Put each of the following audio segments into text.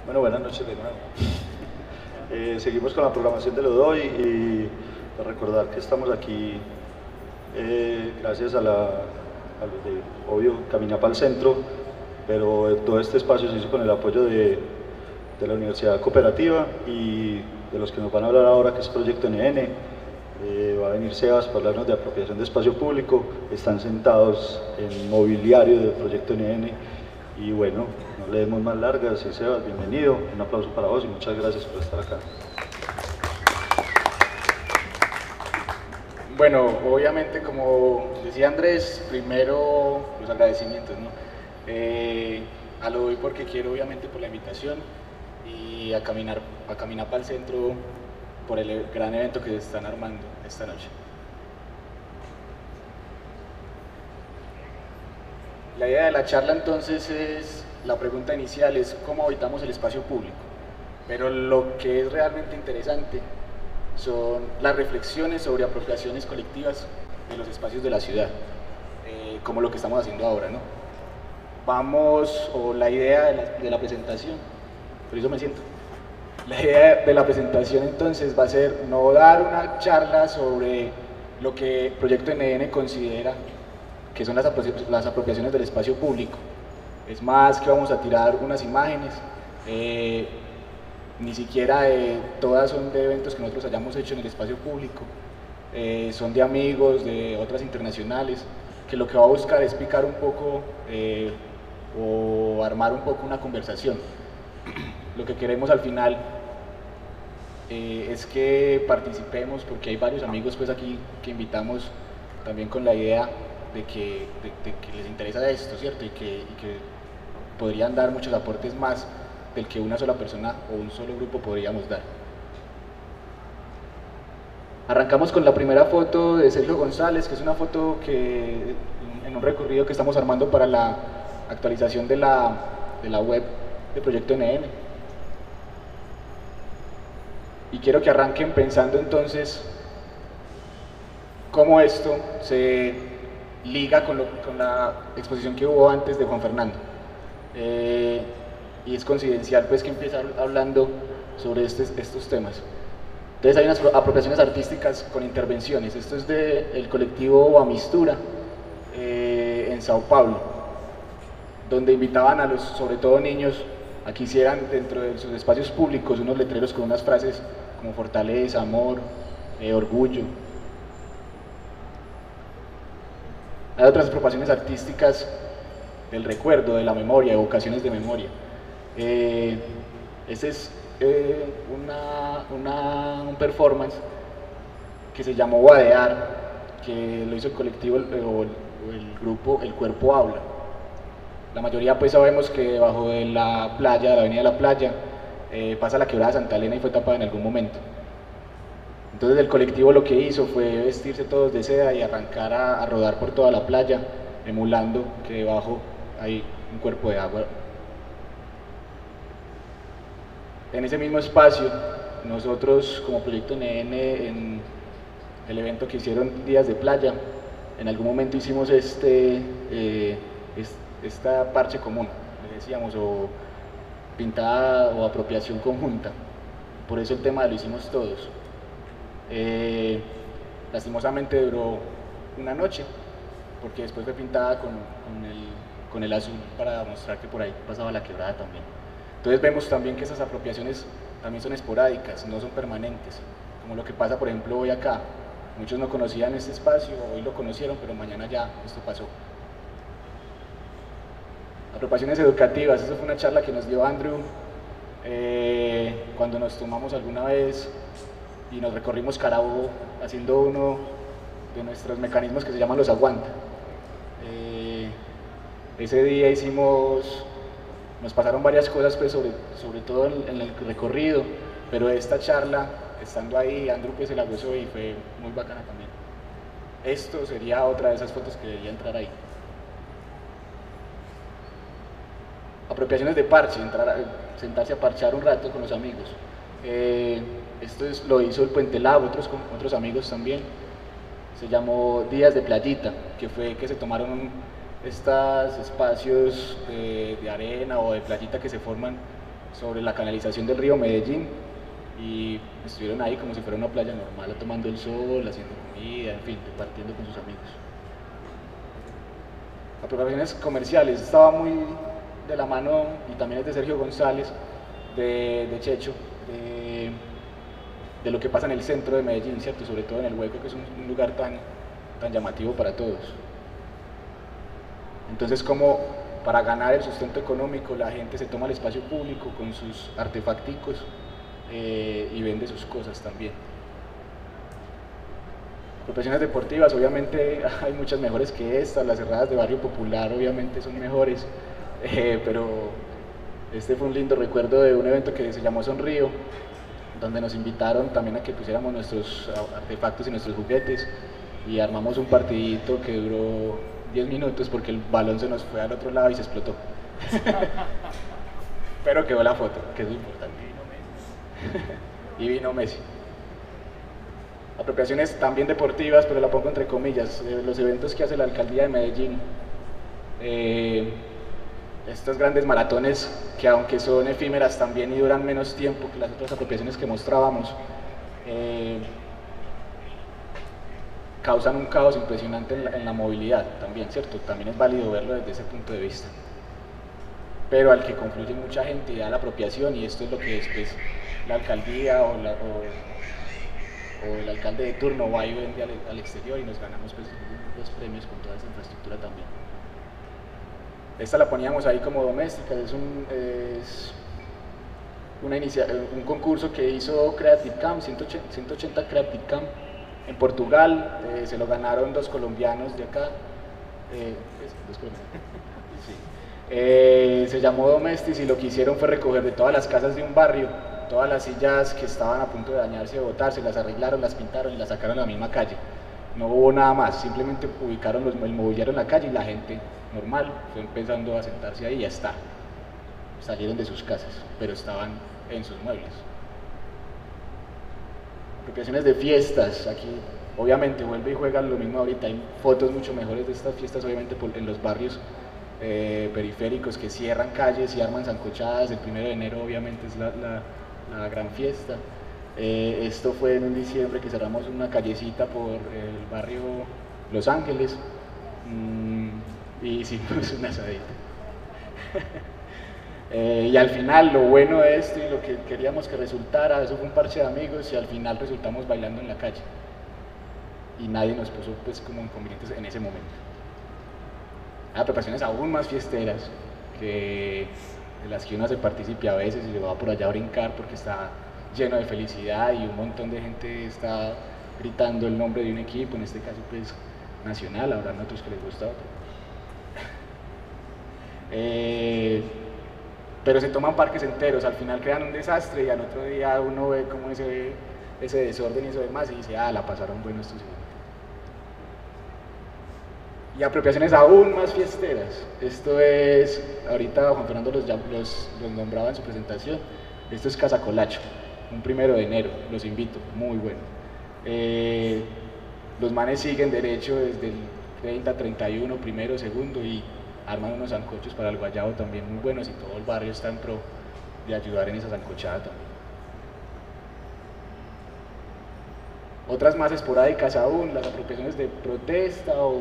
Bueno, buenas noches de nuevo. Seguimos con la programación de lo doy y para recordar que estamos aquí gracias a los de, obvio, Camina para el Centro, pero todo este espacio se hizo con el apoyo de la Universidad Cooperativa y de los que nos van a hablar ahora, que es Proyecto NN. Va a venir Sebas para hablarnos de apropiación de espacio público. Están sentados en mobiliario del Proyecto NN y bueno, no le demos más largas. Y Sebas, bienvenido, un aplauso para vos y muchas gracias por estar acá. Bueno, obviamente, como decía Andrés, primero los agradecimientos, ¿no? A lo doy porque quiero, obviamente, por la invitación y a caminar para el centro por el gran evento que se están armando esta noche. La idea de la charla entonces es, la pregunta inicial es cómo habitamos el espacio público, pero lo que es realmente interesante son las reflexiones sobre apropiaciones colectivas de los espacios de la ciudad, como lo que estamos haciendo ahora, ¿no? La idea de la presentación, por eso me siento. La idea de la presentación entonces va a ser no dar una charla sobre lo que Proyecto NN considera que son las apropiaciones del espacio público. Es más que vamos a tirar unas imágenes, ni siquiera todas son de eventos que nosotros hayamos hecho en el espacio público, son de amigos, de otras internacionales, que lo que va a buscar es picar un poco o armar un poco una conversación. Lo que queremos al final es que participemos, porque hay varios amigos pues aquí que invitamos también con la idea de que les interesa esto, ¿cierto? Y que podrían dar muchos aportes más del que una sola persona o un solo grupo podríamos dar. Arrancamos con la primera foto de Sergio González, que es una foto que en un recorrido que estamos armando para la actualización de la web de Proyecto NN. Y quiero que arranquen pensando entonces cómo esto se liga con la exposición que hubo antes de Juan Fernando. Y es coincidencial pues que empieza hablando sobre estos temas. Entonces hay unas apropiaciones artísticas con intervenciones. Esto es del colectivo Amistura en Sao Paulo, donde invitaban a los, sobre todo niños, a que hicieran dentro de sus espacios públicos unos letreros con unas frases como fortaleza, amor, orgullo. Hay otras apropiaciones artísticas del recuerdo, de la memoria, evocaciones de memoria. Este es un performance que se llamó Vadear, que lo hizo el colectivo o el grupo El Cuerpo Habla. La mayoría pues sabemos que debajo de la playa, de la avenida de la Playa, pasa la quebrada de Santa Elena y fue tapada en algún momento. Entonces el colectivo lo que hizo fue vestirse todos de seda y arrancar a rodar por toda la playa, emulando que debajo hay un cuerpo de agua. En ese mismo espacio, nosotros como Proyecto NN, en el evento que hicieron Días de Playa, en algún momento hicimos esta parche común, le decíamos, o pintada o apropiación conjunta. Por eso el tema lo hicimos todos. Lastimosamente duró una noche, porque después fue pintada con el azul para mostrar que por ahí pasaba la quebrada también. Entonces vemos también que esas apropiaciones también son esporádicas, no son permanentes, como lo que pasa por ejemplo hoy acá. Muchos no conocían este espacio, hoy lo conocieron, pero mañana ya esto pasó. Apropiaciones educativas, eso fue una charla que nos dio Andrew cuando nos tomamos alguna vez y nos recorrimos Carabobo haciendo uno de nuestros mecanismos que se llaman los aguanta. Ese día nos pasaron varias cosas pues, sobre todo en el recorrido, pero esta charla, estando ahí, Andrew pues se la gozó y fue muy bacana también. Esto sería otra de esas fotos que debería entrar ahí. Apropiaciones de parche, sentarse a parchar un rato con los amigos. Lo hizo el Puente Lab, otros amigos también. Se llamó Días de Playita, que fue que se tomaron estos espacios de arena o de playita que se forman sobre la canalización del río Medellín y estuvieron ahí como si fuera una playa normal, tomando el sol, haciendo comida, en fin, compartiendo con sus amigos. Apropiaciones comerciales, estaba muy de la mano, y también es de Sergio González, de Checho, de lo que pasa en el centro de Medellín, ¿cierto? Sobre todo en el Hueco, que es un lugar tan llamativo para todos. Entonces, como para ganar el sustento económico, la gente se toma el espacio público con sus artefacticos y vende sus cosas también. Apropiaciones deportivas, obviamente hay muchas mejores que estas, las cerradas de Barrio Popular obviamente son mejores, pero este fue un lindo recuerdo de un evento que se llamó Sonrío, donde nos invitaron también a que pusiéramos nuestros artefactos y nuestros juguetes y armamos un partidito que duró 10 minutos porque el balón se nos fue al otro lado y se explotó. Pero quedó la foto, que es lo importante. Y vino Messi. Apropiaciones también deportivas, pero la pongo entre comillas, los eventos que hace la alcaldía de Medellín, estos grandes maratones que aunque son efímeras también y duran menos tiempo que las otras apropiaciones que mostrábamos, causan un caos impresionante en la movilidad también, ¿cierto? También es válido verlo desde ese punto de vista. Pero al que confluye mucha gente y da la apropiación, y esto es lo que después la alcaldía o el alcalde de turno va y vende al exterior y nos ganamos pues, los premios con toda esa infraestructura también. Esta la poníamos ahí como doméstica, es un concurso que hizo Creative Camp, 180 Creative Camp en Portugal, se lo ganaron 2 colombianos de acá, se llamó Domestis y lo que hicieron fue recoger de todas las casas de un barrio todas las sillas que estaban a punto de dañarse o botarse, las arreglaron, las pintaron y las sacaron a la misma calle. No hubo nada más, simplemente ubicaron el mobiliario en la calle y la gente normal fue empezando a sentarse ahí y ya está. Salieron de sus casas, pero estaban en sus muebles. Apropiaciones de fiestas, aquí obviamente vuelve y juega lo mismo ahorita, hay fotos mucho mejores de estas fiestas obviamente en los barrios periféricos que cierran calles y arman sancochadas. El 1 de enero obviamente es la gran fiesta. Esto fue en un diciembre que cerramos una callecita por el barrio Los Ángeles y hicimos una asadita. Y al final lo bueno de esto y lo que queríamos que resultara, eso fue un parche de amigos y al final resultamos bailando en la calle y nadie nos puso pues como inconvenientes en ese momento. Apropiaciones aún más fiesteras que de las que uno se participe a veces y se va por allá a brincar porque está lleno de felicidad y un montón de gente está gritando el nombre de un equipo, en este caso pues nacional, habrán otros que les gusta otro. Pero se toman parques enteros, al final crean un desastre y al otro día uno ve como ese desorden y eso demás y dice, la pasaron bueno estos. Y apropiaciones aún más fiesteras. Esto es, ahorita Juan Fernando los nombraba en su presentación, esto es Casacolacho, un 1 de enero, los invito, muy bueno. Los manes siguen derecho desde el 30, 31, 1, 2 y arman unos sancochos para el guayabo también muy buenos y todo el barrio está en pro de ayudar en esa sancochada también. Otras más esporádicas aún, las apropiaciones de protesta o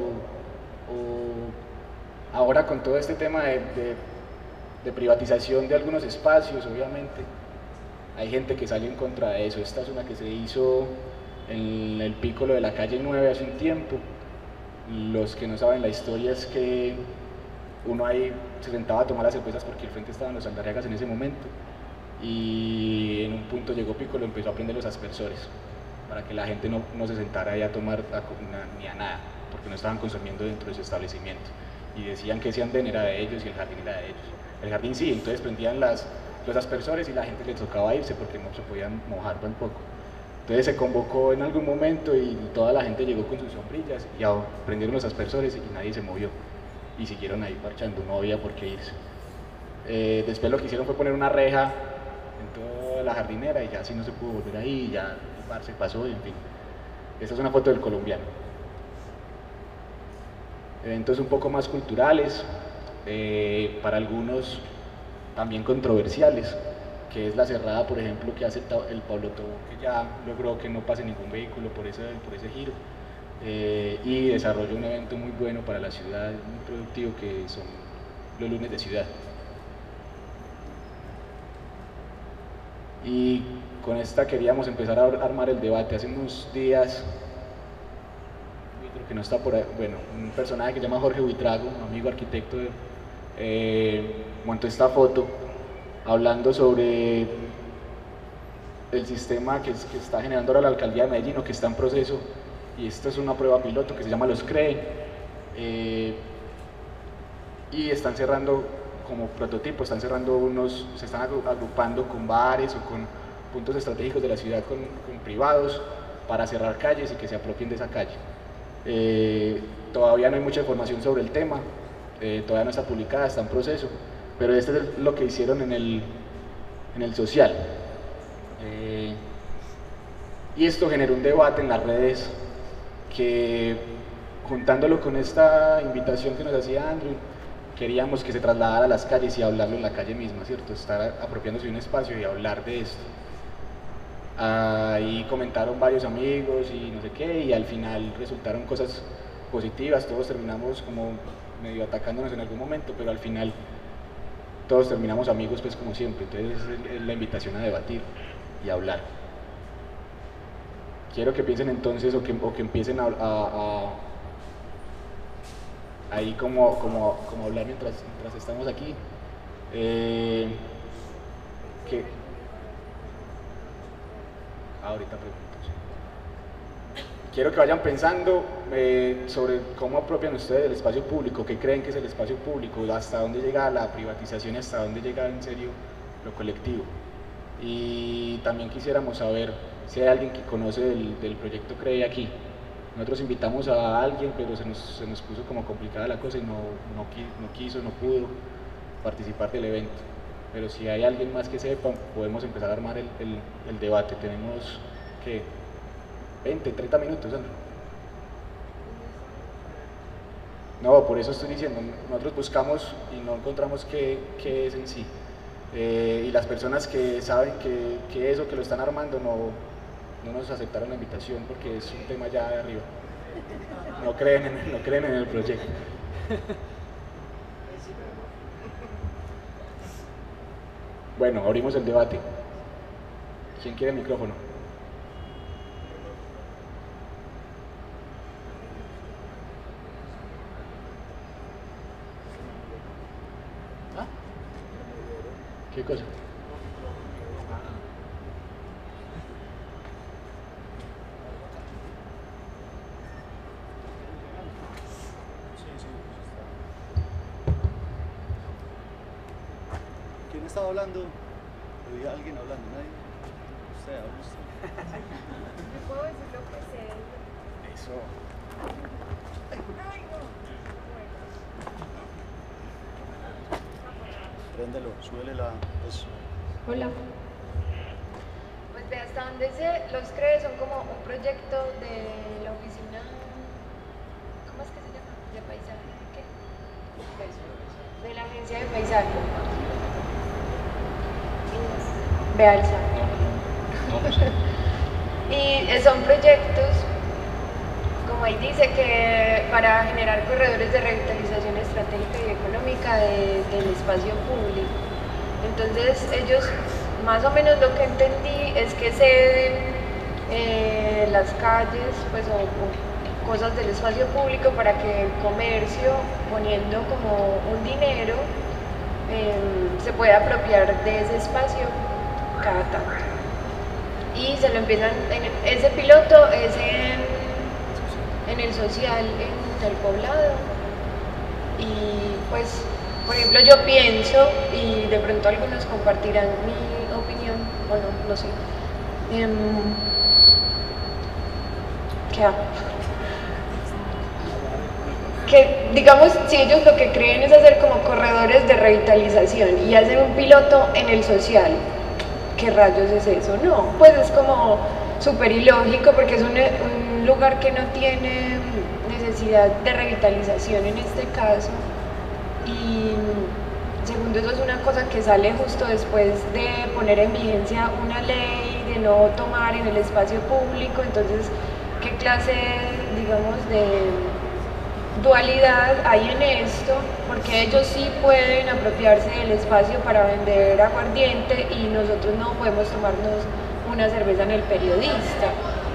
ahora con todo este tema de privatización de algunos espacios, obviamente, hay gente que sale en contra de eso. Esta es una que se hizo en el Pícolo de la calle 9 hace un tiempo. Los que no saben la historia es que uno ahí se sentaba a tomar las cervezas porque al frente estaban los Aldarriagas en ese momento y en un punto llegó Pícolo y empezó a prender los aspersores para que la gente no se sentara ahí a tomar ni a nada, porque no estaban consumiendo dentro de su establecimiento y decían que ese andén era de ellos y el jardín era de ellos. El jardín sí, entonces prendían los aspersores y la gente les tocaba irse porque no se podían mojar tampoco. Entonces se convocó en algún momento y toda la gente llegó con sus sombrillas y prendieron los aspersores y nadie se movió y siguieron ahí parchando, no había por qué irse. Después lo que hicieron fue poner una reja en toda la jardinera y ya así no se pudo volver ahí y ya el bar se pasó y en fin. Esta es una foto del colombiano. Eventos un poco más culturales, para algunos también controversiales. que es la cerrada, por ejemplo, que hace el Pablo Tobón, que ya logró que no pase ningún vehículo por ese giro, y desarrolla un evento muy bueno para la ciudad, muy productivo, que son los lunes de ciudad. Y con esta queríamos empezar a armar el debate. Hace unos días, creo que no está por ahí, bueno, un personaje que se llama Jorge Buitrago, un amigo arquitecto, montó esta foto hablando sobre el sistema que está generando ahora la alcaldía de Medellín, o que está en proceso, y esta es una prueba piloto que se llama Los CREE, y están cerrando como prototipo, están cerrando se están agrupando con bares o con puntos estratégicos de la ciudad con privados para cerrar calles y que se apropien de esa calle. Todavía no hay mucha información sobre el tema, todavía no está publicada, está en proceso, pero este es lo que hicieron en el social. Y esto generó un debate en las redes que, juntándolo con esta invitación que nos hacía Andrew, queríamos que se trasladara a las calles y hablarlo en la calle misma, ¿cierto? Estar apropiándose de un espacio y hablar de esto. Ahí comentaron varios amigos y no sé qué, y al final resultaron cosas positivas, todos terminamos como medio atacándonos en algún momento, pero al final todos terminamos amigos, pues, como siempre. Entonces es la invitación a debatir y a hablar. Quiero que piensen entonces, o que empiecen ahí como hablar mientras estamos aquí. Ahorita pregunto. Quiero que vayan pensando sobre cómo apropian ustedes del espacio público, qué creen que es el espacio público, hasta dónde llega la privatización y hasta dónde llega en serio lo colectivo. Y también quisiéramos saber si hay alguien que conoce del proyecto CREE aquí. Nosotros invitamos a alguien, pero se nos puso como complicada la cosa y no quiso, no pudo participar del evento. Pero si hay alguien más que sepa, podemos empezar a armar el debate. Tenemos, ¿qué? 20, 30 minutos, Andrew. No, por eso estoy diciendo, nosotros buscamos y no encontramos qué es en sí. Y las personas que saben que eso, que lo están armando, no nos aceptaron la invitación porque es un tema ya de arriba. No creen en el proyecto. Bueno, abrimos el debate. ¿Quién quiere el micrófono? ¿Ah? ¿Qué cosa? ¿Quién estaba hablando? Oí a alguien hablando, nadie. Usted, habla usted. Yo puedo decir lo que sé. Eso. Ay, no. Préndelo, súbele eso. Hola. Pues de hasta donde sé, los CREE son como un proyecto de la oficina, ¿cómo es que se llama? De paisaje, ¿qué? De la agencia de paisaje. Bealsa. Y son proyectos, como ahí dice, que para generar corredores de revitalización estratégica y económica del espacio público. Entonces ellos, más o menos lo que entendí es que ceden las calles, pues, o cosas del espacio público para que el comercio, poniendo como un dinero, se pueda apropiar de ese espacio cada tanto. Y se lo empiezan, ese piloto es en el social, en el poblado. Y pues, por ejemplo, yo pienso, y de pronto algunos compartirán mi opinión, o no sé, ¿qué hago? Que, digamos, si ellos lo que creen es hacer como corredores de revitalización y hacen un piloto en el social, ¿qué rayos es eso? No, pues es como súper ilógico porque es un lugar que no tiene necesidad de revitalización en este caso, y segundo, eso es una cosa que sale justo después de poner en vigencia una ley de no tomar en el espacio público. Entonces, ¿qué clase, digamos, de dualidad hay en esto? Porque ellos sí pueden apropiarse del espacio para vender aguardiente y nosotros no podemos tomarnos una cerveza en el periodista.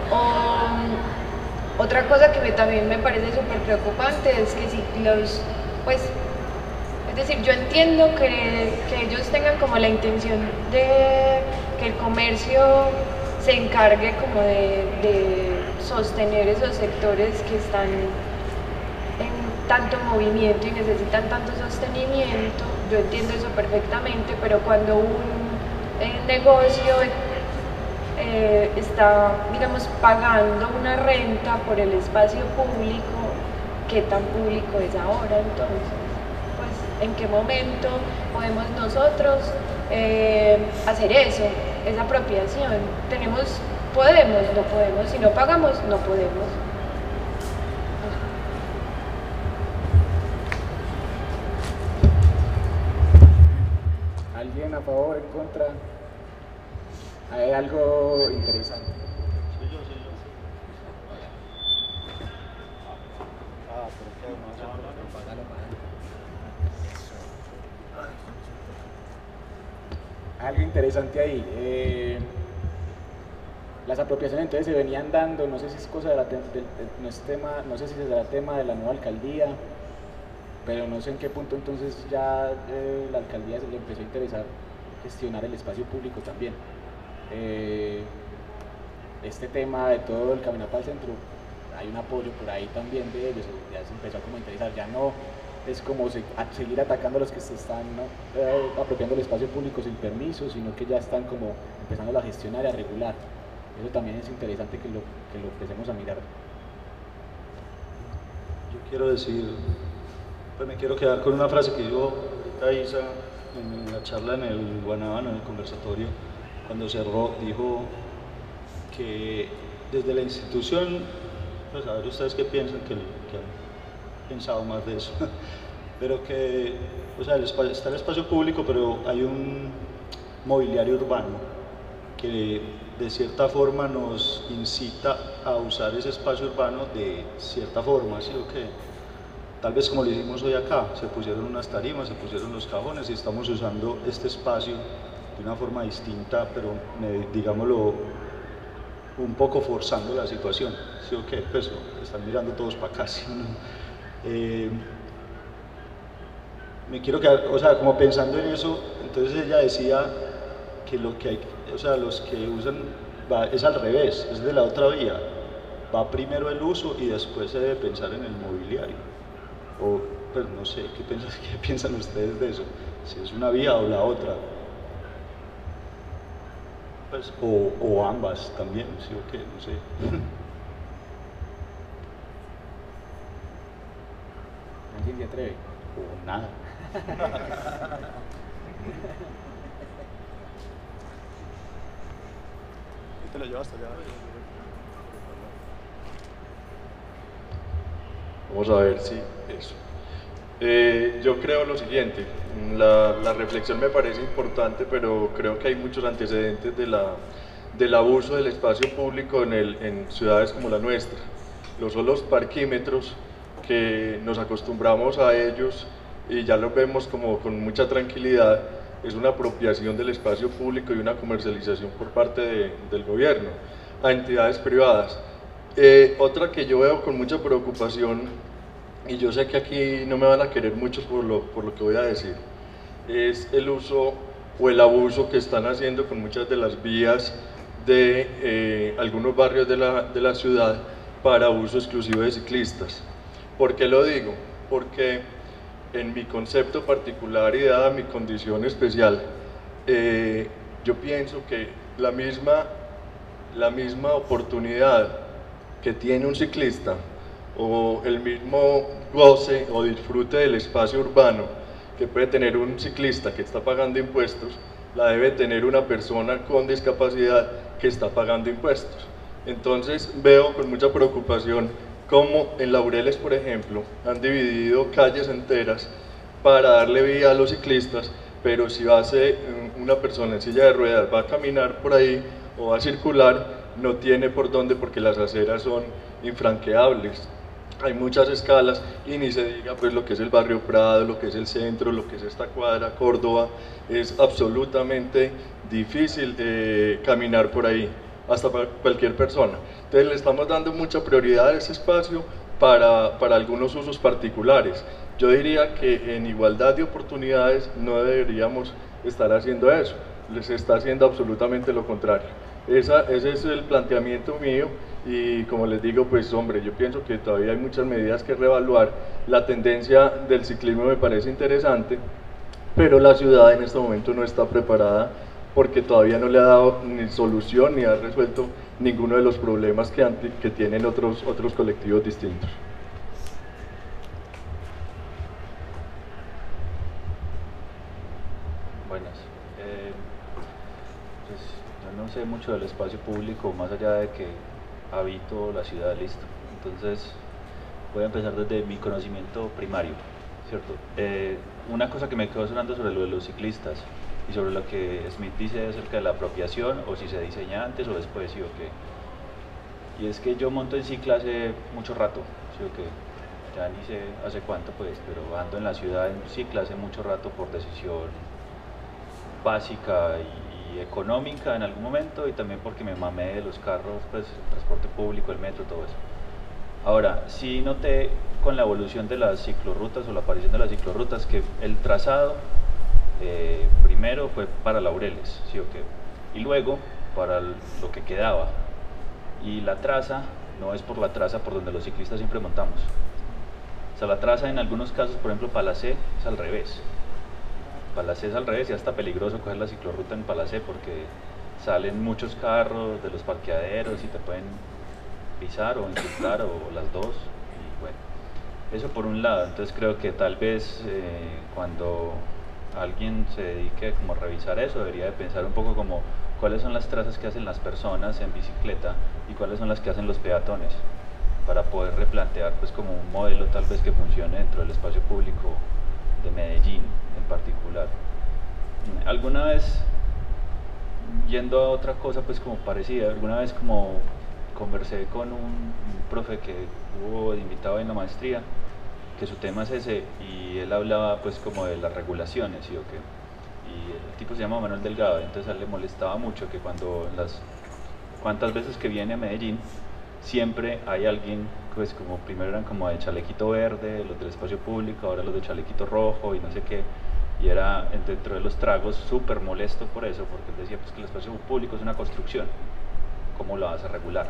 Otra cosa que también me parece súper preocupante es que si pues, es decir, yo entiendo que ellos tengan como la intención de que el comercio se encargue como de sostener esos sectores que están en tanto movimiento y necesitan tanto sostenimiento. Yo entiendo eso perfectamente, pero cuando un negocio está, digamos, pagando una renta por el espacio público, ¿qué tan público es ahora entonces? Pues, ¿en qué momento podemos nosotros hacer eso, esa apropiación? ¿Podemos? No podemos. Si no pagamos, no podemos. ¿Alguien a favor, en contra? Hay algo interesante. Soy yo. Algo interesante ahí. Las apropiaciones entonces se venían dando, no sé si es cosa de no sé si será tema de la nueva alcaldía, pero no sé en qué punto entonces ya la alcaldía se le empezó a interesar gestionar el espacio público también. Este tema de todo el Caminapa al Centro, hay un apoyo por ahí también de ellos, ya se empezó a como interesar, ya no es como seguir atacando a los que se están apropiando el espacio público sin permiso, sino que ya están como empezando a gestionar y a regular. Eso también es interesante que lo empecemos a mirar. Yo quiero decir, pues me quiero quedar con una frase que dijo ahorita Isa en la charla en el Guanábana, en el conversatorio, cuando cerró, dijo que desde la institución, pues a ver ustedes qué piensan, que han pensado más de eso, pero que, o sea, está el espacio público, pero hay un mobiliario urbano que de cierta forma nos incita a usar ese espacio urbano de cierta forma, ¿sí o qué? Tal vez como lo hicimos hoy acá, se pusieron unas tarimas, se pusieron los cajones y estamos usando este espacio de una forma distinta, pero digámoslo, un poco forzando la situación, ¿sí o qué? Pues están mirando todos para acá, ¿sí? Me quiero quedar, o sea, como pensando en eso, entonces ella decía que lo que hay, o sea, los que usan, es al revés, es de la otra vía, va primero el uso y después se debe pensar en el mobiliario, o pues no sé, ¿qué piensan ustedes de eso? Si es una vía o la otra, pues, o ambas también, ¿sí o qué? No sé. ¿Alguien se atreve? O nada. ¿Te lo llevaste ya? Vamos a ver si eso. Yo creo lo siguiente, la reflexión me parece importante, pero creo que hay muchos antecedentes del abuso del espacio público en ciudades como la nuestra. Son los parquímetros que nos acostumbramos a ellos y ya los vemos como con mucha tranquilidad. Es una apropiación del espacio público y una comercialización por parte del gobierno a entidades privadas. Otra que yo veo con mucha preocupación, y yo sé que aquí no me van a querer mucho por lo que voy a decir, es el uso o el abuso que están haciendo con muchas de las vías de algunos barrios de la ciudad para uso exclusivo de ciclistas. ¿Por qué lo digo? Porque en mi concepto particular y dada mi condición especial, yo pienso que la misma oportunidad que tiene un ciclista o el mismo goce o disfrute del espacio urbano que puede tener un ciclista que está pagando impuestos, la debe tener una persona con discapacidad que está pagando impuestos. Entonces veo con mucha preocupación cómo en Laureles, por ejemplo, han dividido calles enteras para darle vía a los ciclistas, pero si una persona en silla de ruedas va a caminar por ahí o va a circular, no tiene por dónde porque las aceras son infranqueables. Hay muchas escalas y ni se diga pues lo que es el barrio Prado, lo que es el centro, lo que es esta cuadra, Córdoba, es absolutamente difícil caminar por ahí, hasta para cualquier persona. Entonces le estamos dando mucha prioridad a ese espacio para algunos usos particulares. Yo diría que en igualdad de oportunidades no deberíamos estar haciendo eso, les está haciendo absolutamente lo contrario. Ese es el planteamiento mío y como les digo, pues hombre, yo pienso que todavía hay muchas medidas que reevaluar. La tendencia del ciclismo me parece interesante, pero la ciudad en este momento no está preparada porque todavía no le ha dado ni solución ni ha resuelto ninguno de los problemas que tienen otros colectivos distintos. Buenas. Pues yo no sé mucho del espacio público, más allá de que habito la ciudad, listo. Entonces voy a empezar desde mi conocimiento primario, ¿cierto? Una cosa que me quedó sonando sobre lo de los ciclistas y sobre lo que Smith dice acerca de la apropiación, o si se diseña antes o después, ¿sí o qué? Y es que yo monto en cicla hace mucho rato, ¿sí o qué? Ya ni sé hace cuánto pues, pero ando en la ciudad en cicla hace mucho rato por decisión básica y económica en algún momento, y también porque me mamé de los carros, pues el transporte público, el metro, todo eso. Ahora, sí noté con la evolución de las ciclorrutas o la aparición de las ciclorrutas que el trazado primero fue para Laureles, ¿sí o qué? Y luego para lo que quedaba, y la traza no es por la traza por donde los ciclistas siempre montamos. O sea, la traza en algunos casos, por ejemplo Palacé, es al revés. Palacé es al revés y hasta peligroso coger la ciclorruta en Palacé porque salen muchos carros de los parqueaderos y te pueden pisar o insultar o las dos. Y bueno, eso por un lado. Entonces creo que tal vez cuando alguien se dedique como a revisar eso, debería de pensar un poco como cuáles son las trazas que hacen las personas en bicicleta y cuáles son las que hacen los peatones, para poder replantear pues como un modelo tal vez que funcione dentro del espacio público de Medellín en particular. Alguna vez, yendo a otra cosa pues como parecida, alguna vez como conversé con un profe que hubo de invitado en la maestría, que su tema es ese, y él hablaba pues como de las regulaciones, ¿sí o qué? Y el tipo se llama Manuel Delgado, entonces a él le molestaba mucho que cuantas veces que viene a Medellín, siempre hay alguien, pues como primero eran como de chalequito verde, los del espacio público, ahora los de chalequito rojo y no sé qué, y era dentro de los tragos súper molesto por eso, porque él decía pues que el espacio público es una construcción, ¿cómo lo vas a regular?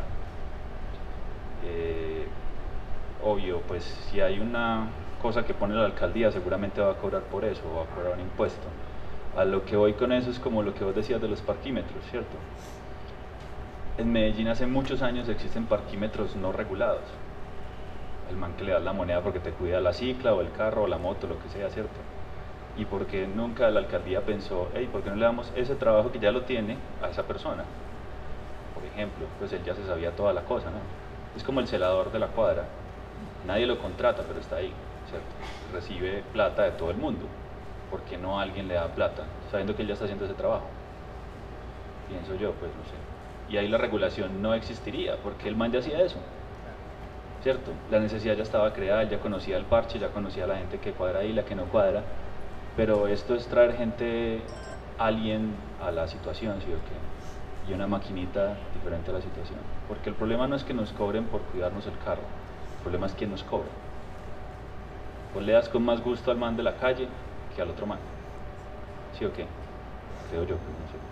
Obvio, pues si hay una cosa que pone la alcaldía, seguramente va a cobrar por eso, o va a cobrar un impuesto. A lo que voy con eso es como lo que vos decías de los parquímetros, ¿cierto? En Medellín hace muchos años existen parquímetros no regulados. El man que le da la moneda porque te cuida la cicla o el carro o la moto, lo que sea, ¿cierto? Y porque nunca la alcaldía pensó, hey, ¿por qué no le damos ese trabajo que ya lo tiene a esa persona? Por ejemplo, pues él ya se sabía toda la cosa, ¿no? Es como el celador de la cuadra. Nadie lo contrata, pero está ahí, ¿cierto? Recibe plata de todo el mundo. ¿Por qué no alguien le da plata, sabiendo que él ya está haciendo ese trabajo? Pienso yo, pues no sé. Y ahí la regulación no existiría, porque el man ya hacía eso, ¿cierto? La necesidad ya estaba creada, él ya conocía el parche, ya conocía a la gente que cuadra y la que no cuadra, pero esto es traer gente alien a la situación, ¿sí o qué? Y una maquinita diferente a la situación. Porque el problema no es que nos cobren por cuidarnos el carro, el problema es quién nos cobra. Vos le das con más gusto al man de la calle que al otro man, ¿sí o qué? Creo yo, pues no sé.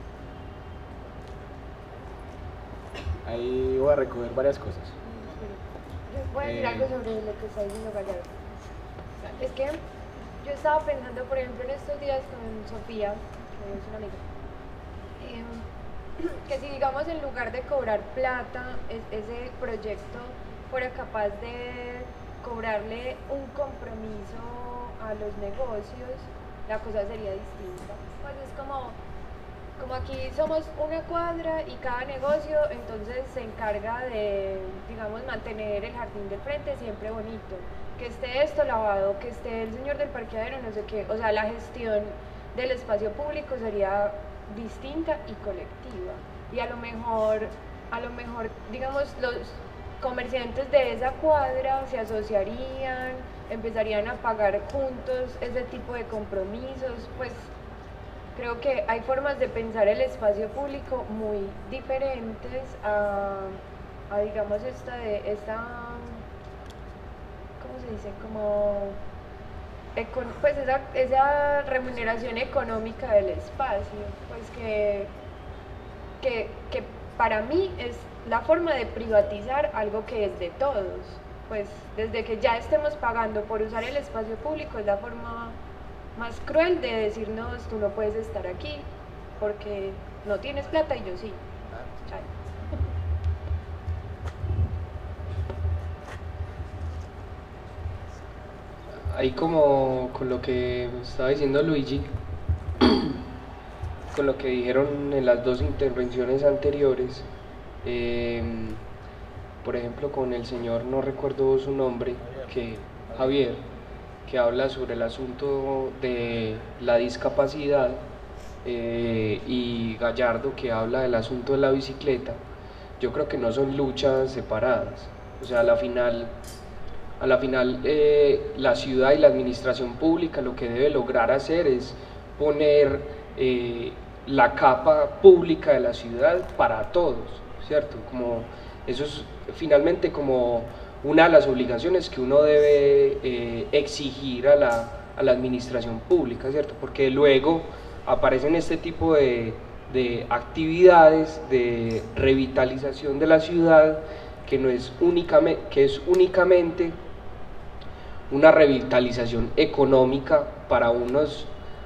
Ahí voy a recoger varias cosas. Yo voy a decir algo sobre lo que está diciendo Gallardo. Es que yo estaba pensando, por ejemplo, en estos días con Sofía, que es una amiga, que si digamos en lugar de cobrar plata, ese proyecto fuera capaz de cobrarle un compromiso a los negocios, la cosa sería distinta. Pues es como aquí somos una cuadra y cada negocio entonces se encarga de, digamos, mantener el jardín del frente siempre bonito. que esté esto lavado, que esté el señor del parqueadero, no sé qué, o sea, la gestión del espacio público sería distinta y colectiva, y a lo mejor, digamos, los comerciantes de esa cuadra se asociarían, empezarían a pagar juntos ese tipo de compromisos. Pues creo que hay formas de pensar el espacio público muy diferentes a digamos, ¿cómo se dice? Como, pues esa remuneración económica del espacio, pues que para mí es la forma de privatizar algo que es de todos. Pues desde que ya estemos pagando por usar el espacio público es la forma más cruel de decirnos: tú no puedes estar aquí porque no tienes plata y yo sí. Chao. Ahí como con lo que estaba diciendo Luigi, con lo que dijeron en las dos intervenciones anteriores, por ejemplo con el señor, no recuerdo su nombre, Javier, que habla sobre el asunto de la discapacidad, y Gallardo, que habla del asunto de la bicicleta. Yo creo que no son luchas separadas, o sea, a la final la ciudad y la administración pública lo que debe lograr hacer es poner la capa pública de la ciudad para todos, ¿cierto? Como eso es finalmente como una de las obligaciones que uno debe exigir a la administración pública, ¿cierto? Porque luego aparecen este tipo de actividades de revitalización de la ciudad que es únicamente una revitalización económica para unos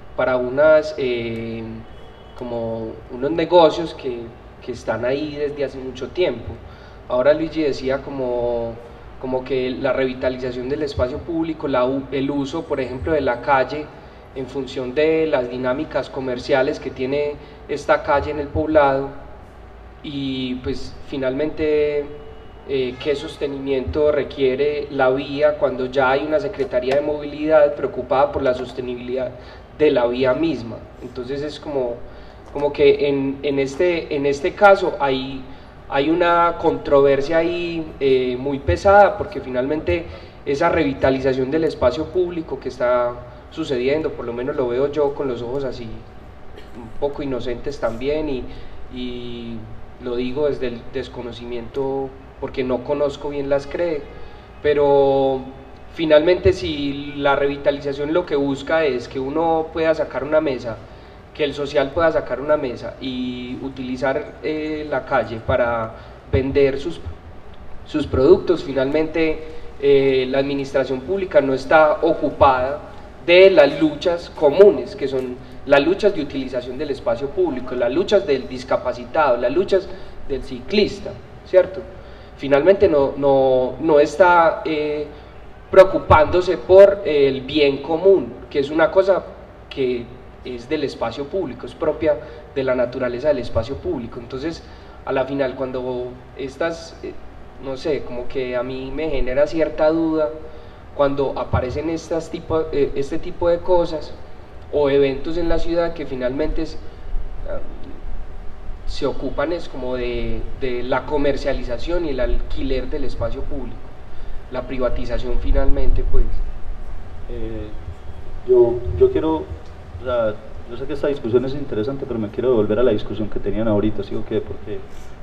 negocios que están ahí desde hace mucho tiempo. Ahora Luigi decía como que la revitalización del espacio público, el uso, por ejemplo, de la calle en función de las dinámicas comerciales que tiene esta calle en el poblado, y pues finalmente qué sostenimiento requiere la vía cuando ya hay una Secretaría de Movilidad preocupada por la sostenibilidad de la vía misma. Entonces es como que en este caso hay una controversia ahí muy pesada, porque finalmente esa revitalización del espacio público que está sucediendo, por lo menos lo veo yo con los ojos así un poco inocentes también, y lo digo desde el desconocimiento porque no conozco bien las CRE, pero finalmente si la revitalización lo que busca es que uno pueda sacar una mesa, que el social pueda sacar una mesa y utilizar la calle para vender sus productos, finalmente la administración pública no está ocupada de las luchas comunes, que son las luchas de utilización del espacio público, las luchas del discapacitado, las luchas del ciclista, ¿cierto? Finalmente no está preocupándose por el bien común, que es una cosa que es del espacio público, es propia de la naturaleza del espacio público. Entonces, a la final, cuando no sé, como que a mí me genera cierta duda cuando aparecen este tipo de cosas o eventos en la ciudad que finalmente se ocupan es como de la comercialización y el alquiler del espacio público, la privatización finalmente, pues. Yo quiero, o sea, yo sé que esta discusión es interesante, pero me quiero devolver a la discusión que tenían ahorita, ¿sí o qué? Porque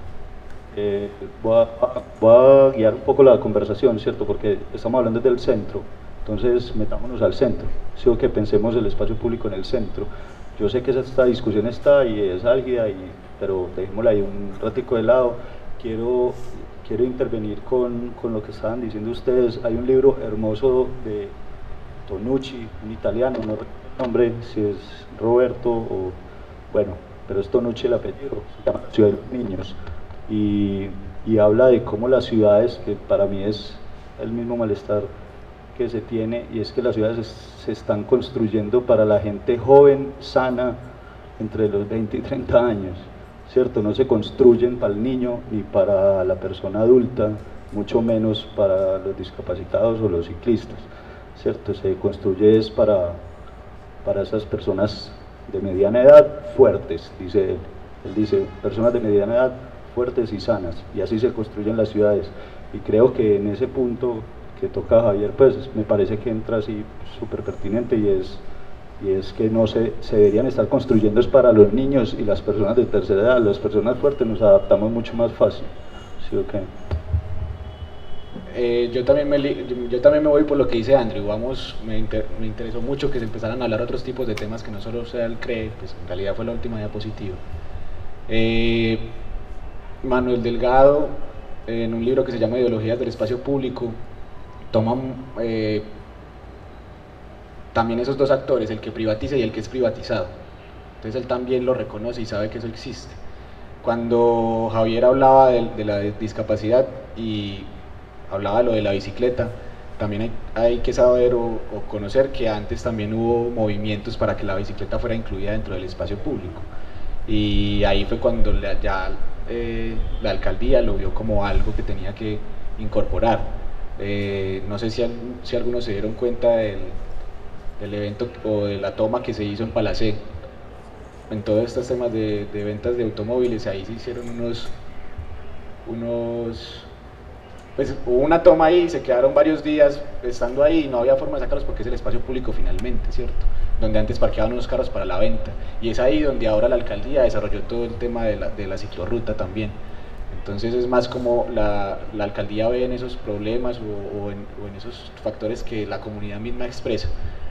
voy a guiar un poco la conversación, ¿cierto? Porque estamos hablando del centro, entonces metámonos al centro, ¿sí o qué? Pensemos el espacio público en el centro. Yo sé que esta discusión está y es álgida, pero dejémosla ahí un ratico de lado. Quiero intervenir con lo que estaban diciendo ustedes. Hay un libro hermoso de Tonucci, un italiano, no recuerdo el nombre, si es Roberto o bueno, pero es Tonucci el apellido, se llama Ciudad de los Niños, y habla de cómo las ciudades, que para mí es el mismo malestar que se tiene, y es que las ciudades se están construyendo para la gente joven, sana, entre los 20 y 30 años, ¿cierto? No se construyen para el niño ni para la persona adulta, mucho menos para los discapacitados o los ciclistas, ¿cierto? Se construye es para esas personas de mediana edad fuertes, dice él. Él dice, personas de mediana edad fuertes y sanas, y así se construyen las ciudades. Y creo que en ese punto que toca Javier, pues me parece que entra así súper pertinente, y es que no se deberían estar construyendo es para los niños y las personas de tercera edad. Las personas fuertes nos adaptamos mucho más fácil, ¿sí o qué? Yo también me voy por lo que dice Andrew. Me interesó mucho que se empezaran a hablar otros tipos de temas que no solo sea el CRE, pues en realidad fue la última diapositiva. Manuel Delgado, en un libro que se llama Ideologías del Espacio Público, toma también esos dos actores, el que privatiza y el que es privatizado. Entonces él también lo reconoce y sabe que eso existe. Cuando Javier hablaba de la discapacidad y hablaba de lo de la bicicleta, también hay que saber o conocer que antes también hubo movimientos para que la bicicleta fuera incluida dentro del espacio público, y ahí fue cuando la alcaldía lo vio como algo que tenía que incorporar. No sé si algunos se dieron cuenta del evento o de la toma que se hizo en Palacé, en todos estos temas de ventas de automóviles. Ahí se hicieron pues hubo una toma ahí, se quedaron varios días estando ahí y no había forma de sacarlos porque es el espacio público finalmente, ¿cierto? Donde antes parqueaban unos carros para la venta, y es ahí donde ahora la alcaldía desarrolló todo el tema de la ciclorruta también. Entonces es más como la alcaldía ve en esos problemas o en esos factores que la comunidad misma expresa,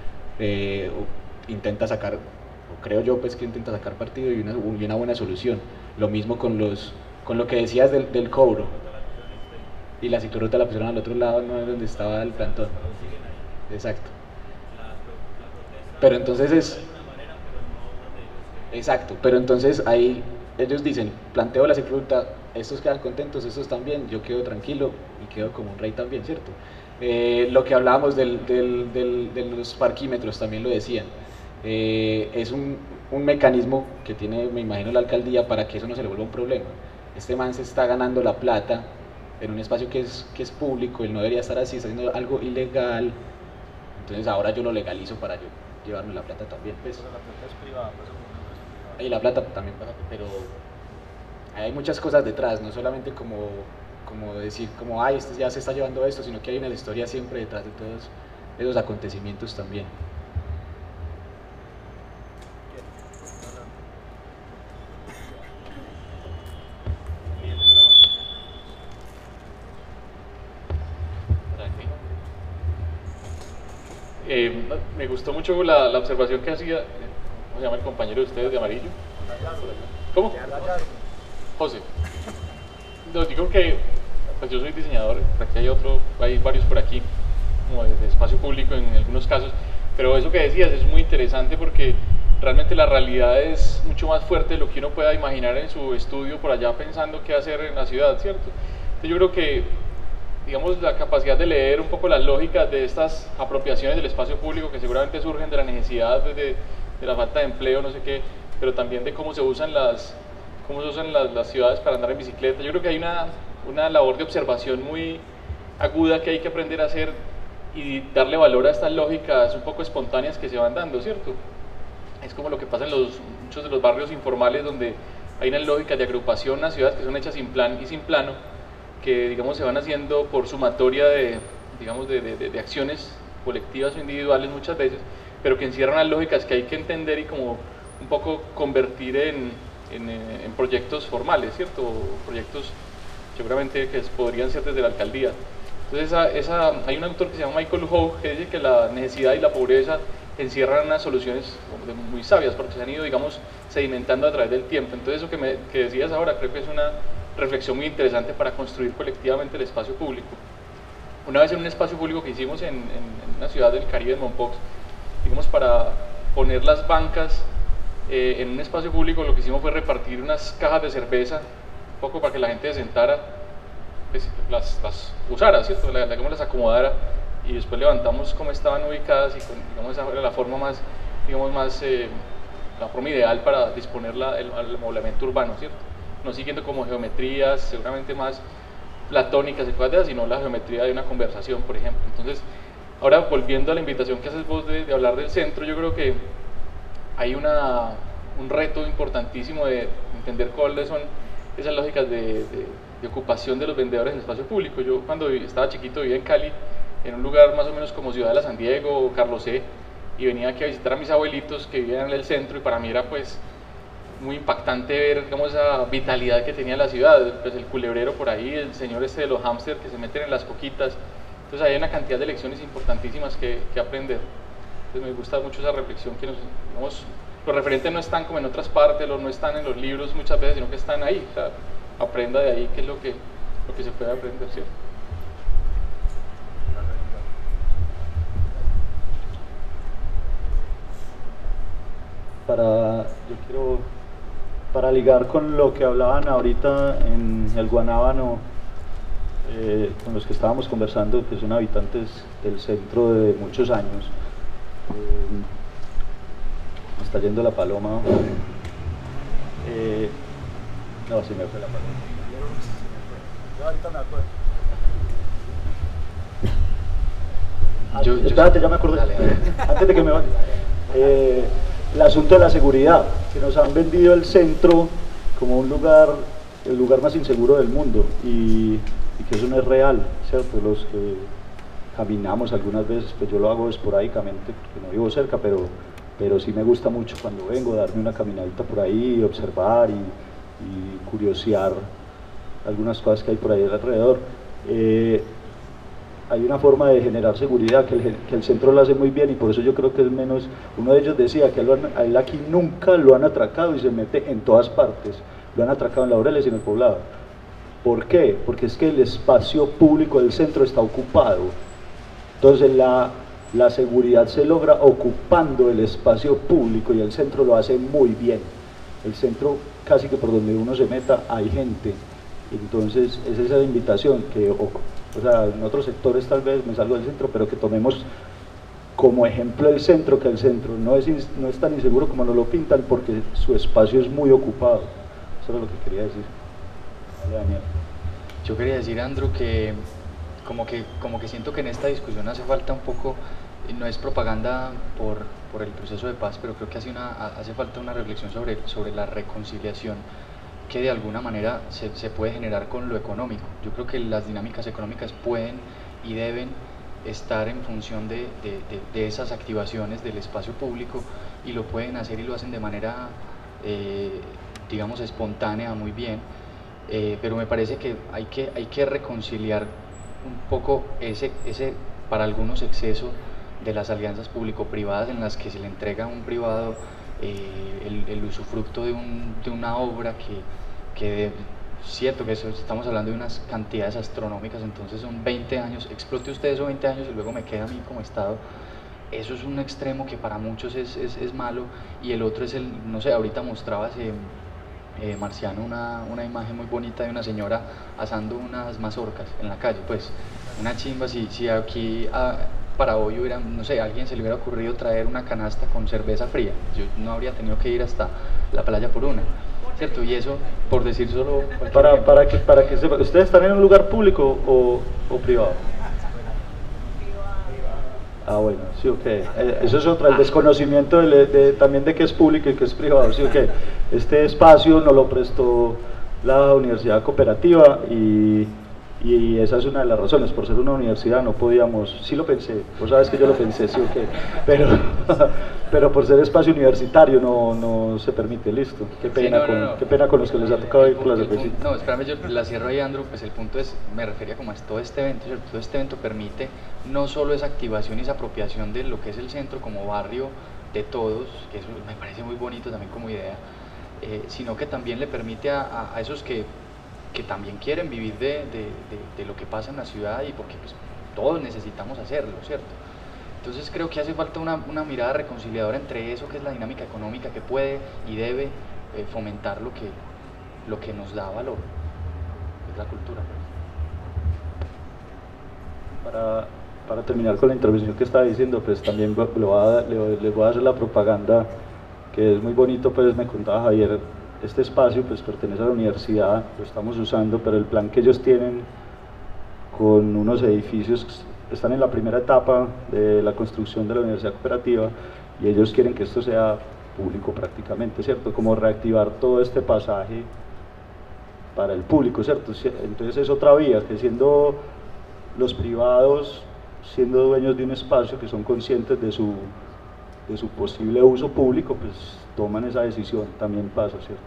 o intenta sacar, o creo yo pues que intenta sacar partido y una buena solución. Lo mismo con lo que decías del cobro, y la ciclorruta la pusieron al otro lado, no es donde estaba el plantón. Exacto. Pero entonces exacto, pero entonces ahí ellos dicen, planteo la ciclorruta, estos quedan contentos, estos también, yo quedo tranquilo y quedo como un rey también, ¿cierto? Lo que hablábamos de los parquímetros también lo decían. Es un mecanismo que tiene, me imagino, la alcaldía para que eso no se le vuelva un problema. Este man se está ganando la plata en un espacio que es público, él no debería estar así, está haciendo algo ilegal, entonces ahora yo lo legalizo para yo llevarme la plata también, pues. Pero la plata es privada, pues, y la plata también pasa, pero hay muchas cosas detrás, no solamente como decir, como, ay, este ya se está llevando esto, sino que hay una historia siempre detrás de todos esos acontecimientos también. Me gustó mucho la observación que hacía, ¿cómo se llama el compañero de ustedes de amarillo? ¿Cómo? José. Les digo que pues yo soy diseñador, aquí hay varios por aquí, como de espacio público en algunos casos, pero eso que decías es muy interesante porque realmente la realidad es mucho más fuerte de lo que uno pueda imaginar en su estudio por allá pensando qué hacer en la ciudad, ¿cierto? Entonces yo creo que, digamos, la capacidad de leer un poco las lógicas de estas apropiaciones del espacio público que seguramente surgen de la necesidad, de la falta de empleo, no sé qué, pero también de cómo se usan las ciudades para andar en bicicleta. Yo creo que hay una labor de observación muy aguda que hay que aprender a hacer y darle valor a estas lógicas un poco espontáneas que se van dando, ¿cierto? Es como lo que pasa en muchos de los barrios informales donde hay unas lógicas de agrupación en las ciudades que son hechas sin plan y sin plano, que digamos se van haciendo por sumatoria de acciones colectivas o individuales muchas veces, pero que encierran las lógicas que hay que entender y como un poco convertir en proyectos formales, ¿cierto? Proyectos seguramente que podrían ser desde la alcaldía. Entonces hay un autor que se llama Michael Hough que dice que la necesidad y la pobreza encierran unas soluciones muy sabias porque se han ido, digamos, sedimentando a través del tiempo. Entonces eso que decías ahora creo que es una reflexión muy interesante para construir colectivamente el espacio público. Una vez en un espacio público que hicimos en una ciudad del Caribe, en Mompox, digamos, para poner las bancas en un espacio público, lo que hicimos fue repartir unas cajas de cerveza, un poco para que la gente se sentara, pues, las usara, ¿cierto? Las acomodara, y después levantamos cómo estaban ubicadas y digamos, esa era la forma más la forma ideal para disponer el amoblamiento urbano, ¿cierto? No siguiendo como geometrías seguramente más platónicas y cosas de esas, sino la geometría de una conversación, por ejemplo. Entonces, ahora volviendo a la invitación que haces vos de hablar del centro, yo creo que hay un reto importantísimo de entender cuáles son esas lógicas de ocupación de los vendedores en el espacio público. Yo cuando estaba chiquito vivía en Cali, en un lugar más o menos como Ciudadela San Diego o Carlos C, y venía aquí a visitar a mis abuelitos que vivían en el centro, y para mí era pues muy impactante ver, digamos, esa vitalidad que tenía la ciudad, pues el culebrero por ahí, el señor este de los hámsters que se meten en las coquitas. Entonces hay una cantidad de lecciones importantísimas que aprender. Entonces me gusta mucho esa reflexión que digamos, los referentes no están como en otras partes, no están en los libros muchas veces, sino que están ahí. O sea, aprenda de ahí qué es lo que se puede aprender, ¿cierto? Para ligar con lo que hablaban ahorita en el Guanábano, con los que estábamos conversando, que son habitantes del centro de muchos años. Me está yendo la paloma. No, sí me fue la paloma. Ahorita me acuerdo. Espérate, ya me acordé. Dale. Antes de que me vaya. El asunto de la seguridad, que nos han vendido el centro como el lugar más inseguro del mundo, y que eso no es real, ¿cierto? Los que caminamos algunas veces, pues yo lo hago esporádicamente porque no vivo cerca, pero sí me gusta mucho cuando vengo darme una caminadita por ahí, observar y curiosear algunas cosas que hay por ahí alrededor. Hay una forma de generar seguridad que el centro lo hace muy bien, y por eso yo creo que es menos. Uno de ellos decía que a él aquí nunca lo han atracado, y se mete en todas partes. Lo han atracado en Laureles y en el Poblado. ¿Por qué? Porque es que el espacio público del centro está ocupado. Entonces la seguridad se logra ocupando el espacio público, y el centro lo hace muy bien. El centro, casi que por donde uno se meta hay gente. Entonces es esa invitación que, o sea, en otros sectores tal vez me salgo del centro, pero que tomemos como ejemplo el centro, que el centro no es tan inseguro como nos lo pintan, porque su espacio es muy ocupado. Eso era lo que quería decir. Dale, Daniel. Yo quería decir, Andrew, que como que siento que en esta discusión hace falta un poco, no es propaganda por el proceso de paz, pero creo que hace falta una reflexión sobre la reconciliación que de alguna manera se puede generar con lo económico. Yo creo que las dinámicas económicas pueden y deben estar en función de esas activaciones del espacio público, y lo pueden hacer y lo hacen de manera, digamos, espontánea, muy bien, pero me parece que hay que reconciliar un poco ese para algunos exceso de las alianzas público-privadas, en las que se le entrega a un privado el usufructo de una obra que cierto que estamos hablando de unas cantidades astronómicas. Entonces son 20 años, explote usted esos 20 años y luego me queda a mí como Estado. Eso es un extremo que para muchos es malo, y el otro es no sé, ahorita mostrabas Marciano una imagen muy bonita de una señora asando unas mazorcas en la calle. Pues una chimba, si aquí para hoy hubiera, no sé, a alguien se le hubiera ocurrido traer una canasta con cerveza fría, yo no habría tenido que ir hasta la playa por una, ¿cierto? Y eso, por decir solo... Para que sepa, ¿ustedes están en un lugar público o privado? Ah, bueno, sí, ok. Eso es otra, el desconocimiento también de qué es público y qué es privado, sí, ok. Este espacio nos lo prestó la Universidad Cooperativa, y esa es una de las razones. Por ser una universidad no podíamos, sí lo pensé, vos sabes que yo lo pensé, sí, ok, pero por ser espacio universitario no se permite, listo. Qué pena, sí, qué pena con los que les ha tocado ir con las cervecitas. No, espérame, yo la cierro ahí, Andrew. Pues el punto es, me refería como a todo este evento, ¿cierto? Todo este evento permite no solo esa activación y esa apropiación de lo que es el centro como barrio de todos, que eso me parece muy bonito también como idea, sino que también le permite a esos que también quieren vivir de lo que pasa en la ciudad, y porque pues, todos necesitamos hacerlo, ¿cierto? Entonces creo que hace falta una mirada reconciliadora entre eso que es la dinámica económica, que puede y debe fomentar lo que nos da valor, que es la cultura. Para terminar con la intervención que estaba diciendo, pues también les voy a hacer la propaganda que es muy bonito, pues me contaba Javier, este espacio pues pertenece a la universidad, lo estamos usando, pero el plan que ellos tienen con unos edificios están en la primera etapa de la construcción de la universidad cooperativa y ellos quieren que esto sea público prácticamente, ¿cierto? Como reactivar todo este pasaje para el público, ¿cierto? Entonces es otra vía, que siendo los privados, siendo dueños de un espacio, que son conscientes de su posible uso público, pues toman esa decisión, también pasa, ¿cierto?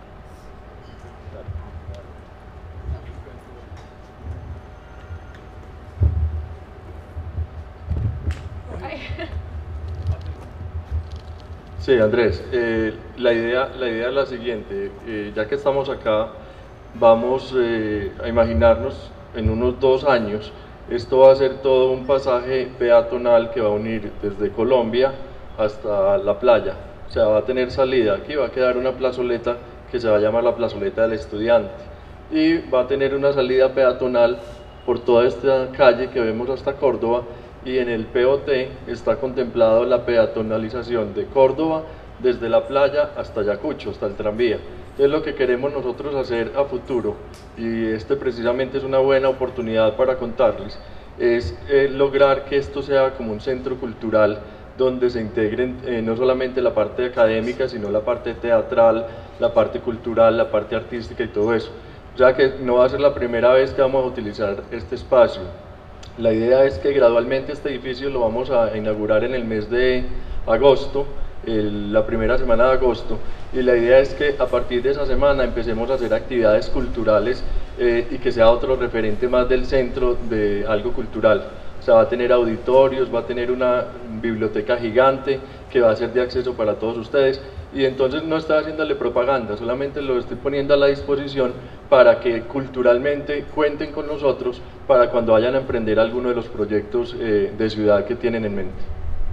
Sí, Andrés, la idea es la siguiente, ya que estamos acá, vamos a imaginarnos en unos 2 años, esto va a ser todo un pasaje peatonal que va a unir desde Colombia hasta la playa, o sea, va a tener salida, aquí va a quedar una plazoleta que se va a llamar la plazoleta del estudiante, y va a tener una salida peatonal por toda esta calle que vemos hasta Córdoba, y en el POT está contemplado la peatonalización de Córdoba desde la playa hasta Ayacucho, hasta el tranvía. Es lo que queremos nosotros hacer a futuro, y este precisamente es una buena oportunidad para contarles, es lograr que esto sea como un centro cultural donde se integren no solamente la parte académica, sino la parte teatral, la parte cultural, la parte artística y todo eso. Ya que no va a ser la primera vez que vamos a utilizar este espacio. La idea es que gradualmente este edificio lo vamos a inaugurar en el mes de agosto, la primera semana de agosto, y la idea es que a partir de esa semana empecemos a hacer actividades culturales y que sea otro referente más del centro de algo cultural. O sea, va a tener auditorios, va a tener una biblioteca gigante que va a ser de acceso para todos ustedes, y entonces no estoy haciéndole propaganda, solamente lo estoy poniendo a la disposición para que culturalmente cuenten con nosotros para cuando vayan a emprender alguno de los proyectos de ciudad que tienen en mente.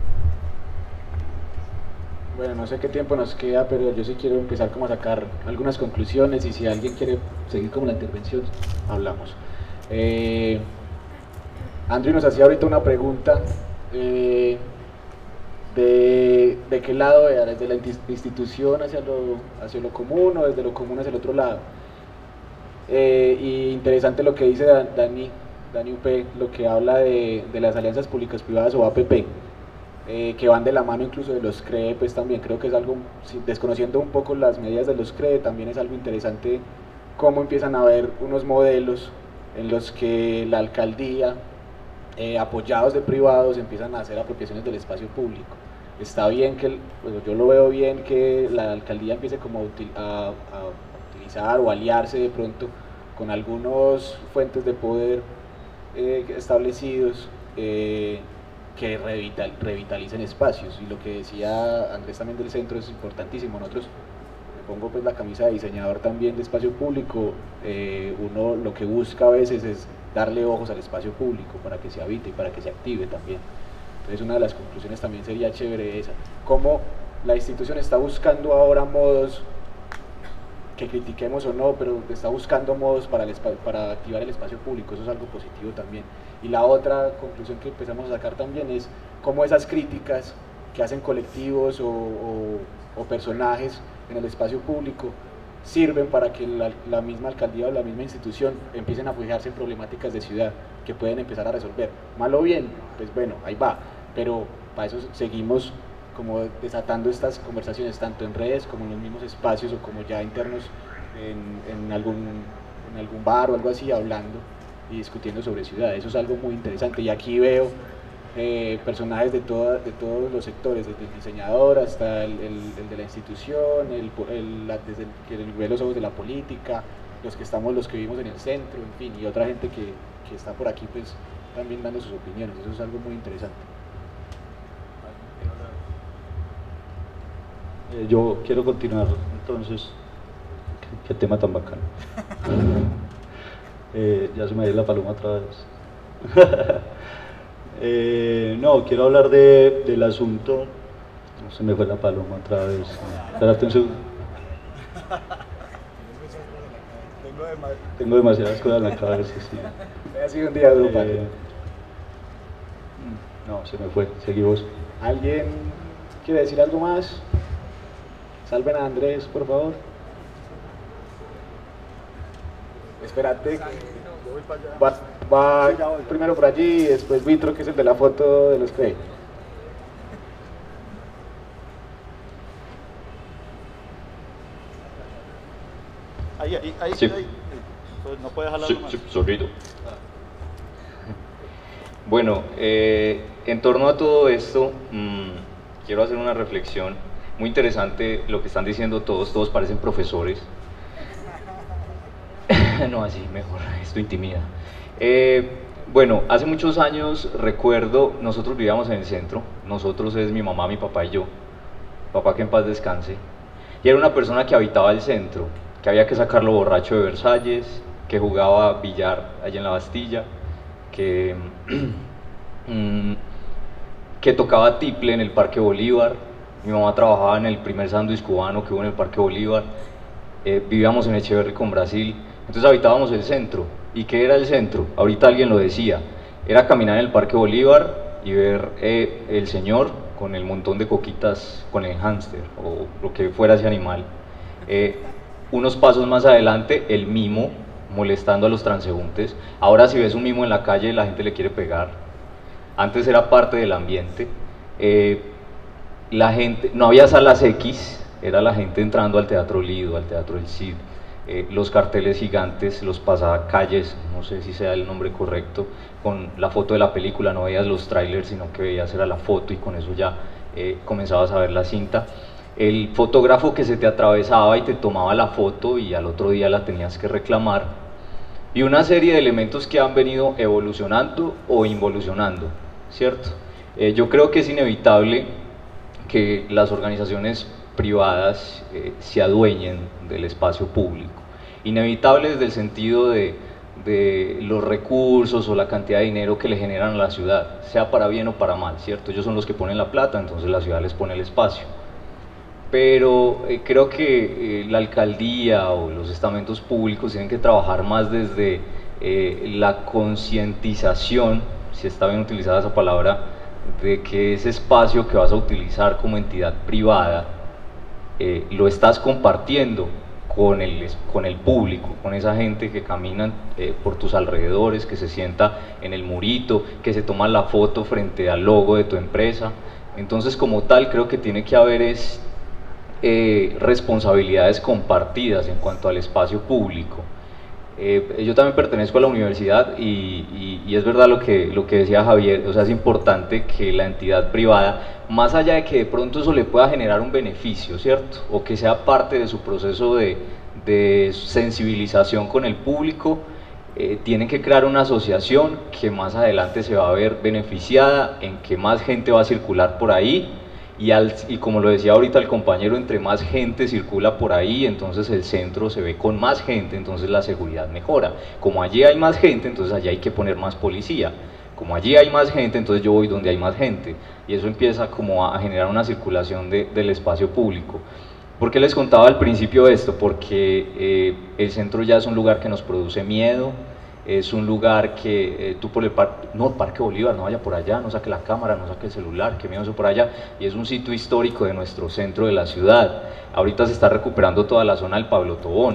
Bueno, no sé qué tiempo nos queda, pero yo sí quiero empezar como a sacar algunas conclusiones, y si alguien quiere seguir como la intervención, hablamos. Andrew nos hacía ahorita una pregunta, de qué lado era, desde la institución hacia lo común o desde lo común hacia el otro lado. Y interesante lo que dice Dani UP, lo que habla de las alianzas públicas privadas o APP, que van de la mano incluso de los CREE, pues también creo que es algo, desconociendo un poco las medidas de los CREE, también es algo interesante cómo empiezan a haber unos modelos en los que la alcaldía, apoyados de privados, empiezan a hacer apropiaciones del espacio público. Está bien que, pues yo lo veo bien que la alcaldía empiece como a utilizar o aliarse de pronto con algunos fuentes de poder establecidos que revitalicen espacios, y lo que decía Andrés también del centro es importantísimo. Nosotros, me pongo pues la camisa de diseñador también de espacio público, uno lo que busca a veces es darle ojos al espacio público para que se habite y para que se active también. Entonces una de las conclusiones también sería chévere esa, cómo la institución está buscando ahora modos, que critiquemos o no, pero está buscando modos para activar el espacio público, eso es algo positivo también. Y la otra conclusión que empezamos a sacar también es cómo esas críticas que hacen colectivos o personajes en el espacio público sirven para que la misma alcaldía o la misma institución empiecen a fijarse en problemáticas de ciudad que pueden empezar a resolver. Mal o bien, pues bueno, ahí va, pero para eso seguimos como desatando estas conversaciones tanto en redes como en los mismos espacios o como ya internos en algún bar o algo así, hablando y discutiendo sobre ciudad. Eso es algo muy interesante, y aquí veo personajes de todos los sectores, desde el diseñador hasta el de la institución, desde el que ve los ojos de la política, los que vivimos en el centro, en fin, y otra gente que está por aquí pues también dando sus opiniones. Eso es algo muy interesante. Yo quiero continuar entonces, qué tema tan bacano. Ya se me dio la paloma otra vez. No, quiero hablar del asunto. No, se me fue la paloma otra vez. Espérate un segundo. Tengo demasiadas cosas en la cabeza, sí. Ha sido un día duro, no, se me fue. Seguimos. ¿Alguien quiere decir algo más? Salven a Andrés, por favor. Espérate. Va primero por allí y después Vitro, que es el de la foto de los créditos. Ahí, Sí. ahí. No puedes jalar Sí, más. sí, zorrito. Bueno, en torno a todo esto, quiero hacer una reflexión muy interesante. Lo que están diciendo todos parecen profesores. No, así mejor, esto intimida. Bueno, hace muchos años recuerdo, nosotros vivíamos en el centro, nosotros es mi mamá, mi papá y yo, papá que en paz descanse, y era una persona que habitaba el centro, que había que sacarlo borracho de Versalles, que jugaba billar allí en la Bastilla, que tocaba tiple en el Parque Bolívar. Mi mamá trabajaba en el primer sándwich cubano que hubo en el Parque Bolívar. Vivíamos en Echeverri con Brasil, entonces habitábamos el centro. ¿Y qué era el centro? Ahorita alguien lo decía, era caminar en el Parque Bolívar y ver el señor con el montón de coquitas, con el hámster o lo que fuera ese animal. Unos pasos más adelante, el mimo molestando a los transeúntes. Ahora si ves un mimo en la calle, la gente le quiere pegar. Antes era parte del ambiente. La gente, no había salas X, era la gente entrando al Teatro Lido, al Teatro El Cid. Los carteles gigantes, los pasacalles, no sé si sea el nombre correcto, con la foto de la película, no veías los trailers, sino que veías era la foto y con eso ya comenzabas a ver la cinta. El fotógrafo que se te atravesaba y te tomaba la foto y al otro día la tenías que reclamar, y una serie de elementos que han venido evolucionando o involucionando, ¿cierto? Yo creo que es inevitable que las organizaciones privadas se adueñen del espacio público, inevitable desde el sentido de los recursos o la cantidad de dinero que le generan a la ciudad, sea para bien o para mal, ¿cierto? Ellos son los que ponen la plata, entonces la ciudad les pone el espacio. Pero creo que la alcaldía o los estamentos públicos tienen que trabajar más desde la concientización, si está bien utilizada esa palabra, de que ese espacio que vas a utilizar como entidad privada lo estás compartiendo con el público, con esa gente que camina por tus alrededores, que se sienta en el murito, que se toma la foto frente al logo de tu empresa. Entonces, como tal, creo que tiene que haber responsabilidades compartidas en cuanto al espacio público. Yo también pertenezco a la universidad y es verdad lo que decía Javier, o sea, es importante que la entidad privada, más allá de que de pronto eso le pueda generar un beneficio, ¿cierto? O que sea parte de su proceso de sensibilización con el público, tienen que crear una asociación que más adelante se va a ver beneficiada, en que más gente va a circular por ahí. Y como lo decía ahorita el compañero, entre más gente circula por ahí, entonces el centro se ve con más gente, entonces la seguridad mejora. Como allí hay más gente, entonces allí hay que poner más policía. Como allí hay más gente, entonces yo voy donde hay más gente. Y eso empieza como a generar una circulación del espacio público. ¿Por qué les contaba al principio esto? Porque el centro ya es un lugar que nos produce miedo. Es un lugar que tú por el Parque Bolívar, no vaya por allá, no saque la cámara, no saque el celular, que miedo eso por allá. Y es un sitio histórico de nuestro centro de la ciudad. Ahorita se está recuperando toda la zona del Pablo Tobón.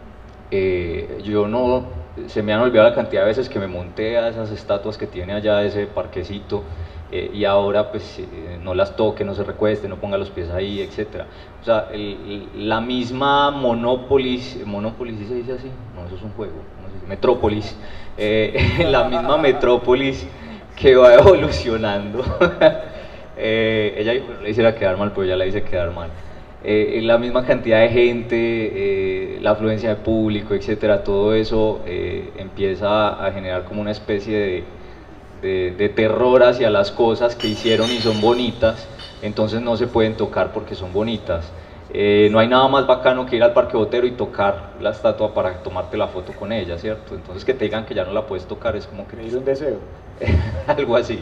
Se me han olvidado la cantidad de veces que me monté a esas estatuas que tiene allá ese parquecito, y ahora pues no las toque, no se recueste, no ponga los pies ahí, etc. O sea, la misma Monopolis, ¿sí se dice así? No, eso es un juego. Metrópolis, la misma Metrópolis que va evolucionando. Ella dijo que no le hiciera quedar mal, pero ya la hice quedar mal. La misma cantidad de gente, la afluencia de público, etcétera, todo eso empieza a generar como una especie de terror hacia las cosas que hicieron y son bonitas, entonces no se pueden tocar porque son bonitas. No hay nada más bacano que ir al Parque Botero y tocar la estatua para tomarte la foto con ella, ¿cierto? Entonces que te digan que ya no la puedes tocar es como que... ¿Pedir un deseo? Algo así.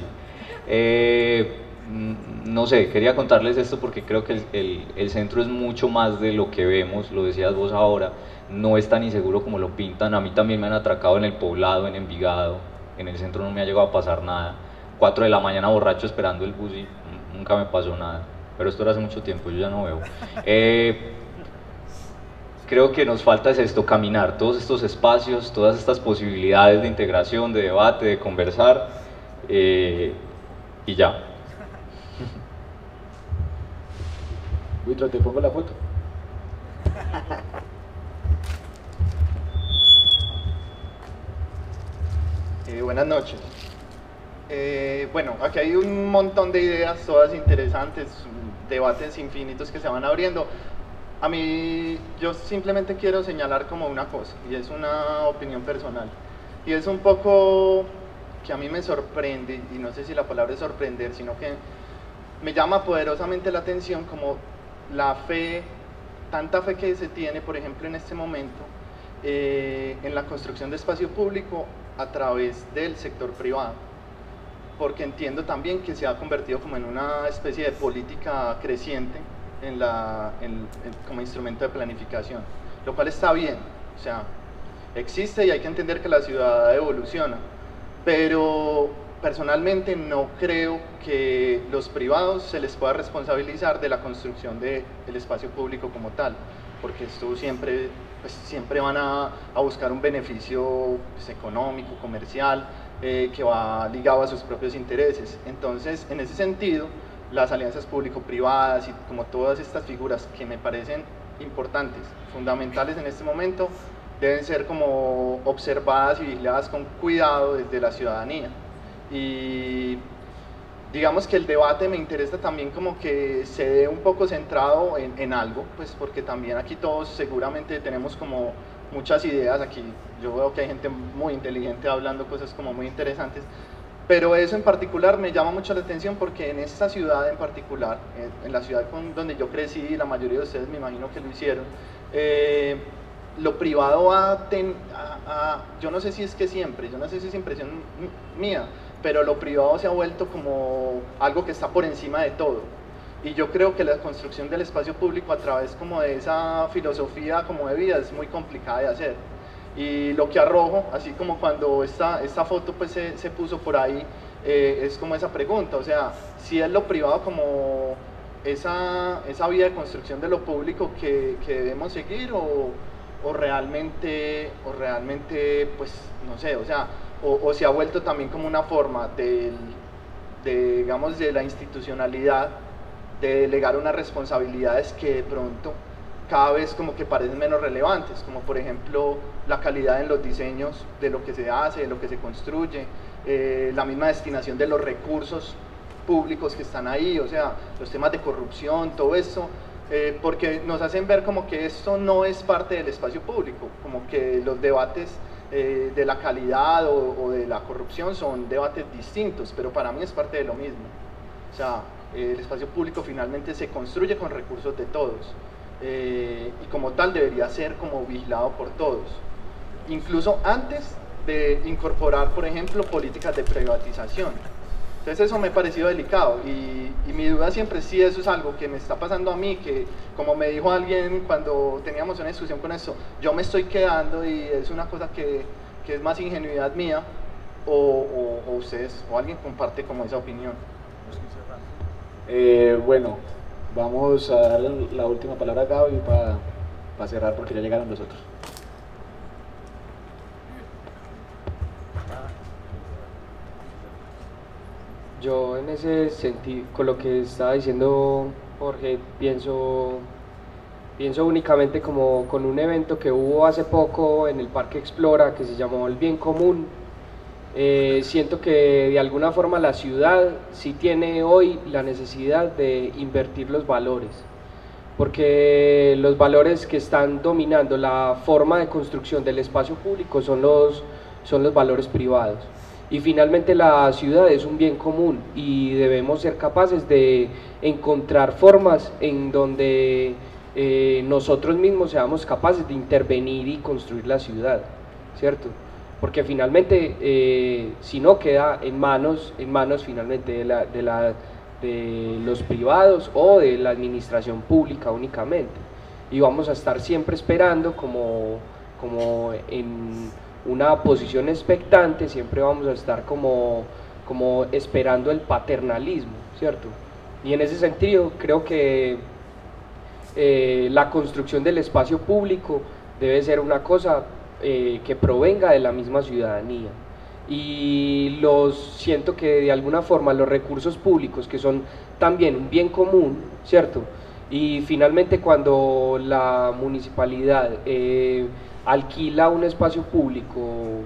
No sé, quería contarles esto porque creo que el centro es mucho más de lo que vemos, lo decías vos ahora, no es tan inseguro como lo pintan. A mí también me han atracado en el Poblado, en Envigado, en el centro no me ha llegado a pasar nada. 4 de la mañana borracho esperando el bus y nunca me pasó nada. pero esto era hace mucho tiempo, yo ya no veo. Creo que nos falta es esto, caminar todos estos espacios, todas estas posibilidades de integración, de debate, de conversar, y ya. Witro, te pongo la foto. Buenas noches. Bueno, aquí hay un montón de ideas, todas interesantes, debates infinitos que se van abriendo. A mí, yo simplemente quiero señalar como una cosa, y es una opinión personal, y es un poco que a mí me sorprende, y no sé si la palabra es sorprender, sino que me llama poderosamente la atención como la fe, tanta fe que se tiene, por ejemplo, en este momento, en la construcción de espacio público a través del sector privado, porque entiendo también que se ha convertido como en una especie de política creciente como instrumento de planificación, lo cual está bien, o sea, existe y hay que entender que la ciudad evoluciona, pero personalmente no creo que los privados se les pueda responsabilizar de la construcción del espacio público como tal, porque esto siempre van a buscar un beneficio económico, comercial, que va ligado a sus propios intereses. Entonces, en ese sentido, las alianzas público-privadas y como todas estas figuras que me parecen importantes, fundamentales en este momento, deben ser como observadas y vigiladas con cuidado desde la ciudadanía. Y digamos que el debate me interesa también como que se dé un poco centrado en algo, pues porque también aquí todos seguramente tenemos como muchas ideas, aquí yo veo que hay gente muy inteligente hablando cosas como muy interesantes, pero eso en particular me llama mucho la atención porque en esta ciudad en particular, en la ciudad donde yo crecí, y la mayoría de ustedes me imagino que lo hicieron, lo privado yo no sé si es que siempre, yo no sé si es impresión mía, pero lo privado se ha vuelto como algo que está por encima de todo. Y yo creo que la construcción del espacio público a través como de esa filosofía como de vida es muy complicada de hacer. Y lo que arrojo, así como cuando esta foto pues se puso por ahí, es como esa pregunta, o sea, si es lo privado como esa vía de construcción de lo público que debemos seguir o realmente pues no sé, o sea, o se ha vuelto también como una forma digamos, de la institucionalidad de delegar unas responsabilidades que de pronto cada vez como que parecen menos relevantes, como por ejemplo la calidad en los diseños de lo que se hace, de lo que se construye, la misma destinación de los recursos públicos que están ahí, o sea, los temas de corrupción, todo eso, porque nos hacen ver como que esto no es parte del espacio público, como que los debates de la calidad o de la corrupción son debates distintos, pero para mí es parte de lo mismo. O sea, el espacio público finalmente se construye con recursos de todos, y como tal debería ser como vigilado por todos, incluso antes de incorporar, por ejemplo, políticas de privatización. Entonces eso me ha parecido delicado y mi duda siempre es si eso es algo que me está pasando a mí, que como me dijo alguien cuando teníamos una discusión con eso, yo me estoy quedando y es una cosa que es más ingenuidad mía, o ustedes o alguien comparte como esa opinión. Bueno, vamos a dar la última palabra a Gaby para cerrar porque ya llegaron los otros. Yo en ese sentido, con lo que estaba diciendo Jorge, pienso únicamente como con un evento que hubo hace poco en el Parque Explora que se llamó El Bien Común. Siento que de alguna forma la ciudad sí tiene hoy la necesidad de invertir los valores, porque los valores que están dominando la forma de construcción del espacio público son los valores privados. Y finalmente la ciudad es un bien común y debemos ser capaces de encontrar formas en donde nosotros mismos seamos capaces de intervenir y construir la ciudad, ¿cierto? Porque finalmente si no queda en manos finalmente de los privados o de la administración pública únicamente, y vamos a estar siempre esperando como en una posición expectante, siempre vamos a estar como esperando el paternalismo, ¿cierto? Y en ese sentido creo que la construcción del espacio público debe ser una cosa que provenga de la misma ciudadanía. Y siento que de alguna forma los recursos públicos, que son también un bien común, ¿cierto? Y finalmente cuando la municipalidad alquila un espacio público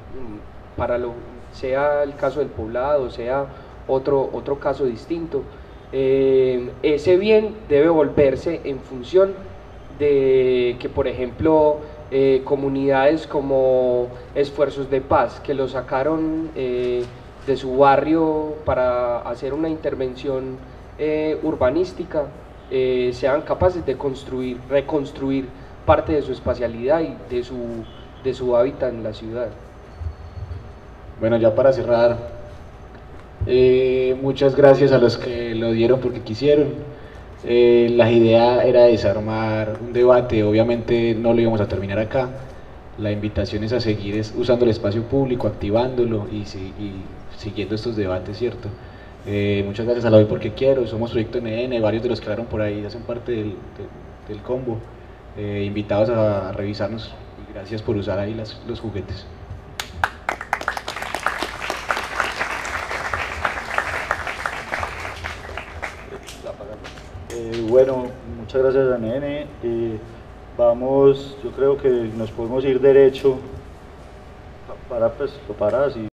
sea el caso del Poblado, sea otro caso distinto, ese bien debe volverse en función de que, por ejemplo, comunidades como Esfuerzos de Paz, que lo sacaron de su barrio para hacer una intervención urbanística, sean capaces de reconstruir parte de su espacialidad y de su hábitat en la ciudad. Bueno, ya para cerrar, muchas gracias a los que lo dieron porque quisieron. La idea era desarmar un debate, obviamente no lo íbamos a terminar acá. La invitación es a seguir usando el espacio público, activándolo y siguiendo estos debates, ¿cierto? Muchas gracias a la Hoy Porque Quiero, somos Proyecto NN, varios de los que hablaron por ahí hacen parte del combo. Invitados a revisarnos y gracias por usar ahí los juguetes. Bueno, muchas gracias a NN. Vamos, yo creo que nos podemos ir derecho para, pues, lo paras y